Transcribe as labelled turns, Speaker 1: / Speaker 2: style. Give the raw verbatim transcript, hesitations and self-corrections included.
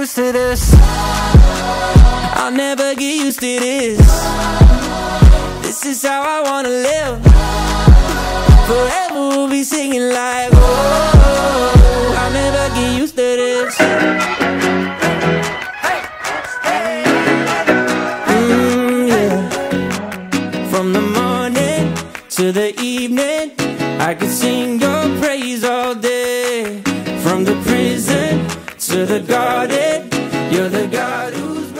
Speaker 1: used to this. I'll never get used to this. This is how I wanna live. Forever we'll be singing like, oh, I'll never get used to this. Mm, yeah. From the morning to the evening, I could sing your praise all day. From the prison to the garden, you're the garden.